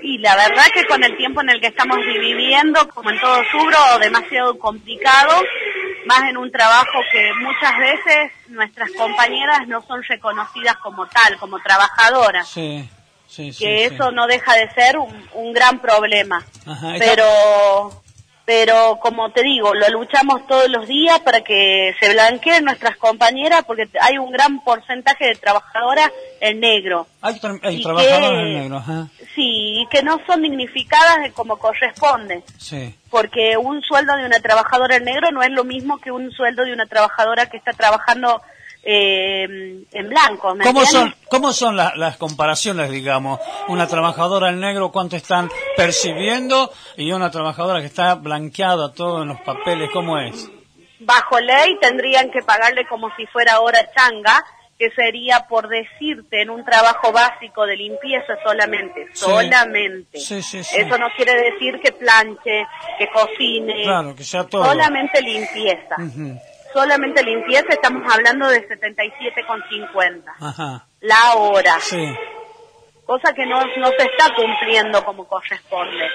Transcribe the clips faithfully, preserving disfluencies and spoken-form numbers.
Y la verdad que con el tiempo en el que estamos viviendo, como en todo rubro, demasiado complicado, más en un trabajo que muchas veces nuestras compañeras no son reconocidas como tal, como trabajadoras. Sí, sí, sí. Que sí. eso no deja de ser un, un gran problema. Ajá, está... Pero... Pero como te digo, lo luchamos todos los días para que se blanqueen nuestras compañeras, porque hay un gran porcentaje de trabajadoras en negro. Hay, tra hay trabajadoras en negro, ajá. Sí, y que no son dignificadas como corresponde. Sí. Porque un sueldo de una trabajadora en negro no es lo mismo que un sueldo de una trabajadora que está trabajando eh, en blanco. ¿Me ¿Cómo entiendes? son, cómo son la, las comparaciones, digamos? Una trabajadora en negro, ¿cuánto están percibiendo? Y una trabajadora que está blanqueada todo en los papeles, ¿cómo es? Bajo ley tendrían que pagarle como si fuera hora changa, que sería, por decirte, en un trabajo básico de limpieza solamente, Sí. solamente. Sí, sí, sí. Eso no quiere decir que planche, que cocine, Claro, que sea todo. solamente limpieza. Uh-huh. Solamente limpieza, estamos hablando de setenta y siete con cincuenta Ajá. la hora. Sí. Cosa que no, no se está cumpliendo como corresponde.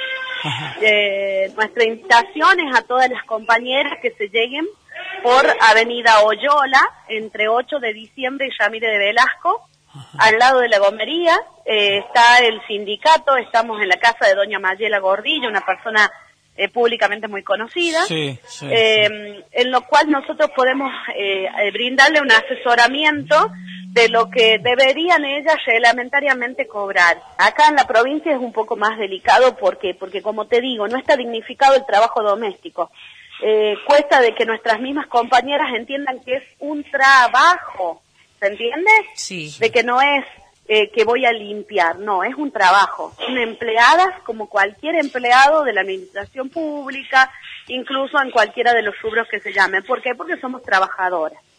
Eh, nuestra invitación es a todas las compañeras que se lleguen por Avenida Oyola, entre ocho de diciembre y Ramírez de Velasco, Ajá. al lado de la gomería. Eh, está el sindicato, estamos en la casa de doña Mayela Gordillo, una persona eh, públicamente muy conocida, sí, sí, eh, sí. en lo cual nosotros podemos eh, brindarle un asesoramiento de lo que deberían ellas reglamentariamente cobrar. Acá en la provincia es un poco más delicado, ¿por qué? Porque, como te digo, no está dignificado el trabajo doméstico. Eh, cuesta de que nuestras mismas compañeras entiendan que es un trabajo, ¿se entiende? Sí. De que no es eh, que voy a limpiar, no, es un trabajo. Son empleadas como cualquier empleado de la administración pública, incluso en cualquiera de los rubros que se llamen. ¿Por qué? Porque somos trabajadoras.